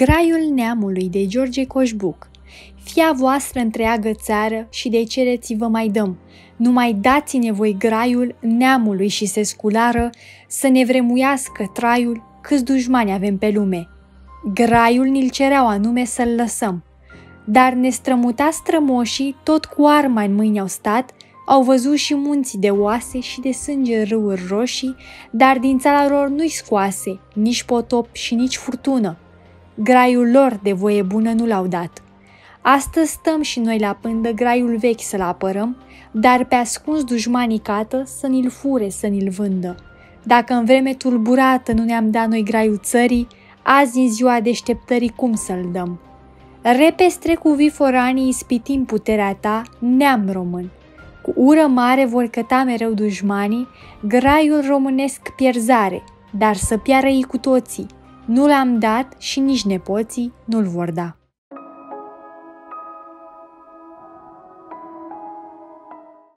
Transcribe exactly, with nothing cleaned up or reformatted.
Graiul neamului de George Coșbuc. Fia voastră întreagă țară și de cereți vă mai dăm. Numai dați-ne voi graiul neamului și se sculară să ne vremuiască traiul câți dușmani avem pe lume. Graiul ni-l cereau anume să-l lăsăm. Dar ne strămuta strămoșii tot cu arma în mâini au stat, au văzut și munții de oase și de sânge râuri roșii, dar din țara lor nu-i scoase, nici potop și nici furtună. Graiul lor de voie bună nu l-au dat. Astăzi stăm și noi la pândă graiul vechi să-l apărăm, dar pe ascuns dușmanii cată să ni-l fure, să ni-l vândă. Dacă în vreme tulburată nu ne-am dat noi graiul țării, azi în ziua deșteptării cum să-l dăm? Repestre cu viforanii ispitim puterea ta, neam român. Cu ură mare vor căta mereu dușmanii, graiul românesc pierzare, dar să piară ei cu toții. Nu l-am dat și nici nepoții nu-l vor da.